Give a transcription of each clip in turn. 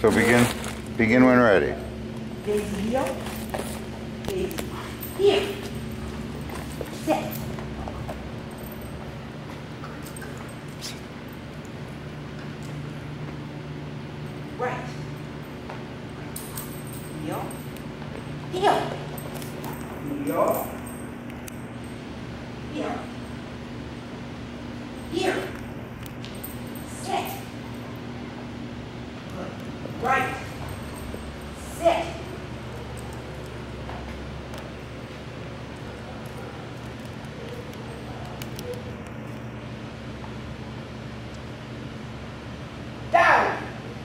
So begin when ready. Daizee heel. Daizee here. Sit. Right. Heel. Heel. Heel. Heel. Here. Sit. Good. Right. Sit. Down.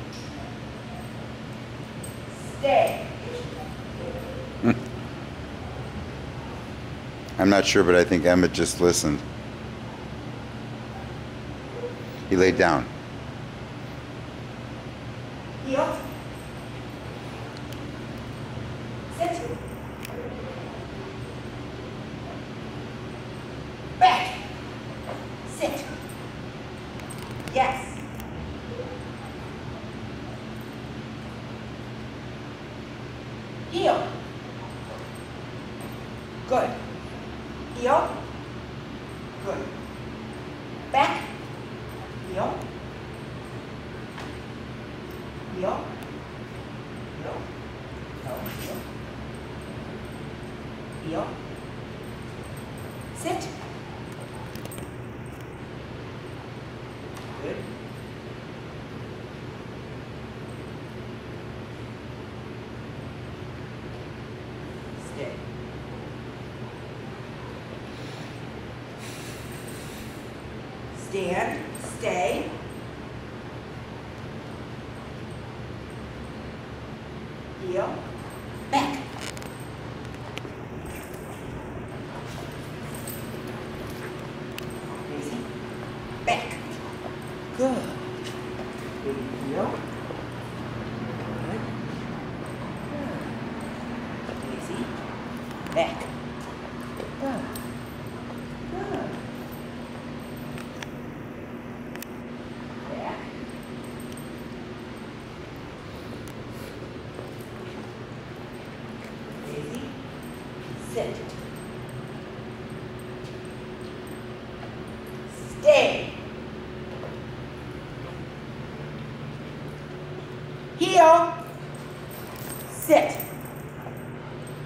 Stay. I'm not sure, but I think Emmett just listened. He laid down. Heel. Sit. Back. Sit. Yes. Heel. Good. Heel. Good. Back. Heel. Heel. Heel. No, heel. Heel. Sit. Good. Stay. Stand, stay. Heel, back. Daizee, back. Good. Heel. Good. Good. Daizee, back. Good. Good. Back. Daizee, sit. Stay. Heel. Sit.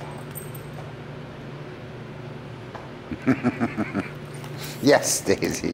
Yes, Daisy.